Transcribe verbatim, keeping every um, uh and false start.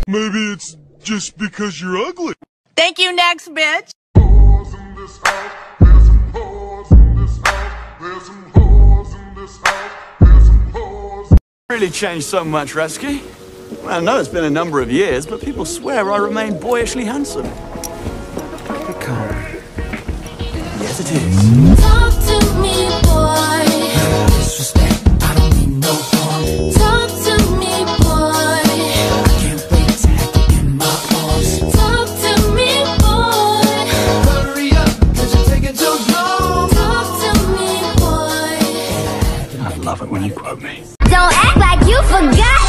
Maybe it's just because you're ugly. Thank you, next bitch. Really changed so much, Rasky. Well, I know it's been a number of years, but people swear I remain boyishly handsome. Come on. Yes, it is. Talk to me, boy. No disrespect, I don't mean no harm. Talk to me, boy. I can't wait to have you in my arms. Talk to me, boy. Hurry up, cause you're taking too long. Talk to me, boy. I love it when you quote me. Don't act like you forgot.